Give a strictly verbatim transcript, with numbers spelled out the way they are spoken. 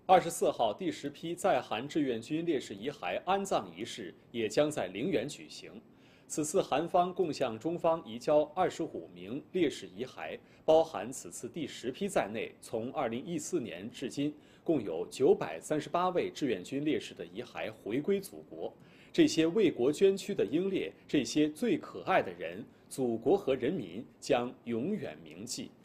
二十四号，第十批在韩志愿军烈士遗骸安葬仪式也将在陵园举行。此次韩方共向中方移交二十五名烈士遗骸，包含此次第十批在内，从二零一四年至今，共有九百三十八位志愿军烈士的遗骸回归祖国。这些为国捐躯的英烈，这些最可爱的人，祖国和人民将永远铭记。